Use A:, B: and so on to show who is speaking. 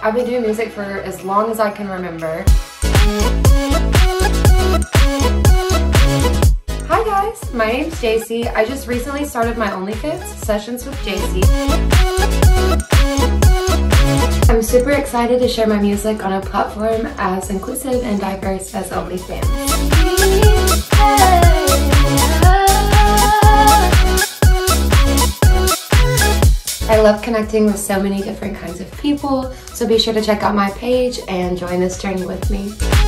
A: I've been doing music for as long as I can remember. Hi guys, my name's Jaycie. I just recently started my OnlyFans, Sessions with Jaycie. I'm super excited to share my music on a platform as inclusive and diverse as OnlyFans. I love connecting with so many different kinds of people, so be sure to check out my page and join this journey with me.